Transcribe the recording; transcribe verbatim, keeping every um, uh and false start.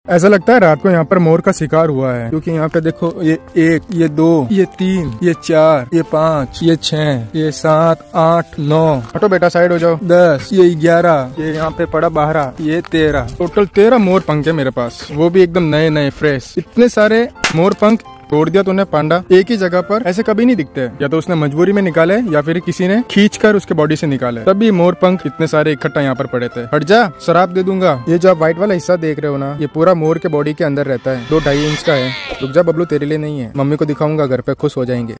ऐसा लगता है रात को यहाँ पर मोर का शिकार हुआ है, क्योंकि यहाँ पे देखो ये एक, ये दो, ये तीन, ये चार, ये पाँच, ये छह, ये सात, आठ, नौ, हटो बेटा साइड हो जाओ, दस, ये ग्यारह, ये यहाँ पे पड़ा बारह, ये तेरह, टोटल तेरह मोर पंख है मेरे पास, वो भी एकदम नए नए फ्रेश। इतने सारे मोर पंख तोड़ दिया तूने पांडा, एक ही जगह पर ऐसे कभी नहीं दिखते। या तो उसने मजबूरी में निकाले या फिर किसी ने खींच कर उसके बॉडी से निकाले, तभी मोर पंख इतने सारे इकट्ठा यहाँ पर पड़े थे। हट जा, शराब दे दूंगा। ये जो आप व्हाइट वाला हिस्सा देख रहे हो ना, ये पूरा मोर के बॉडी के अंदर रहता है, दो ढाई इंच का है। रुक जा बबलू, तेरे लिए नहीं है, मम्मी को दिखाऊंगा घर पे, खुश हो जाएंगे।